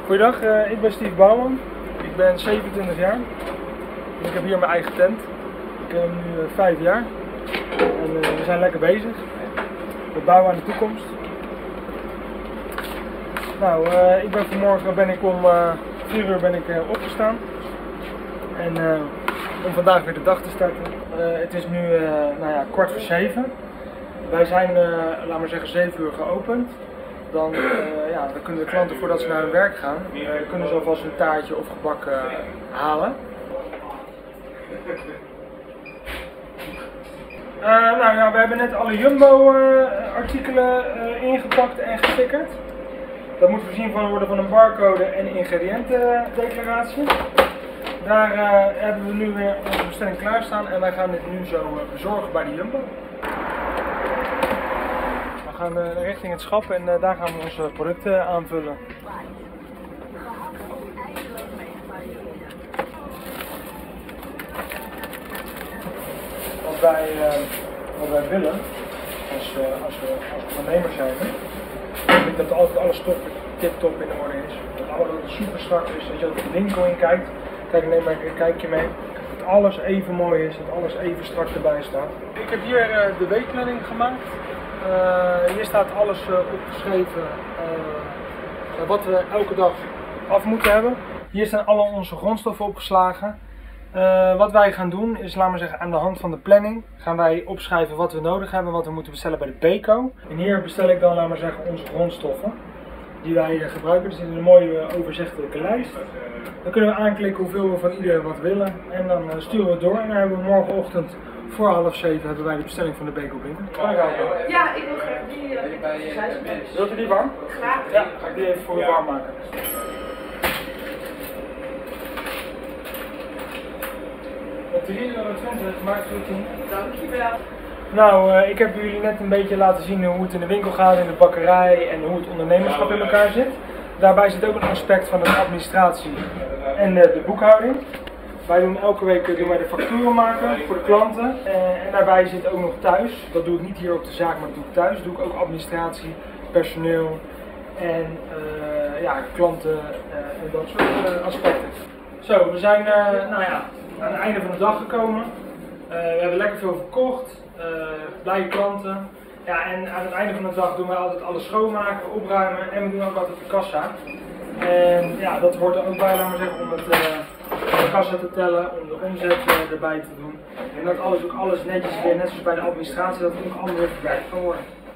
Goeiedag, ik ben Steve Bouwman. Ik ben 27 jaar. Ik heb hier mijn eigen tent. Ik heb hem nu 5 jaar. En we zijn lekker bezig. We bouwen aan de toekomst. Nou, ik ben vanmorgen om 4 uur opgestaan. En om vandaag weer de dag te starten. Het is nu kwart voor 7. Wij zijn, laat maar zeggen, 7 uur geopend. Dan kunnen de klanten, voordat ze naar hun werk gaan, kunnen ze alvast een taartje of gebak halen. We hebben net alle Jumbo artikelen ingepakt en gestickerd. Dat moet voorzien worden van een barcode en een ingrediëntendeclaratie. Daar hebben we nu weer onze bestelling klaarstaan en wij gaan dit nu zo bezorgen bij de Jumbo. We gaan richting het schap en daar gaan we onze producten aanvullen. Wat wij willen als we ondernemers zijn, is dat altijd alles tip-top in orde is. Dat alles super strak is, dat je ook de winkel in kijkt. Kijk, neem maar een kijkje mee. Dat alles even mooi is, dat alles even strak erbij staat. Ik heb hier de weekplanning gemaakt. Hier staat alles opgeschreven wat we elke dag af moeten hebben. Hier staan alle onze grondstoffen opgeslagen. Wat wij gaan doen is, laten we zeggen, aan de hand van de planning gaan wij opschrijven wat we nodig hebben, wat we moeten bestellen bij de Beko. En hier bestel ik dan, laten we zeggen, onze grondstoffen die wij gebruiken. Dus dit is een mooie overzichtelijke lijst. Dan kunnen we aanklikken hoeveel we van ieder wat willen en dan sturen we het door. En dan hebben we morgenochtend voor 6:30 hebben wij de bestelling van de Beko binnen. Ja, ik wil graag die. Wilt u die warm? Graag. Ja, ga ik die even voor u warm maken. Met 3,20 € maakt u het in. Dankjewel. Nou, ik heb jullie net een beetje laten zien hoe het in de winkel gaat, in de bakkerij en hoe het ondernemerschap in elkaar zit. Daarbij zit ook een aspect van de administratie en de boekhouding. Wij doen elke week de facturen maken voor de klanten. En daarbij zit ook nog thuis, dat doe ik niet hier op de zaak, maar dat doe ik thuis. Doe ik ook administratie, personeel en klanten en dat soort aspecten. Zo, we zijn aan het einde van de dag gekomen. We hebben lekker veel verkocht, blije klanten. Ja, en aan het einde van de dag doen we altijd alles schoonmaken, opruimen en we doen ook altijd de kassa. En ja, dat hoort er ook bij, laten we zeggen, om de kassa te tellen, om de omzet erbij te doen. En dat alles netjes weer, net zoals bij de administratie, dat het ook allemaal weer verwerkt kan worden.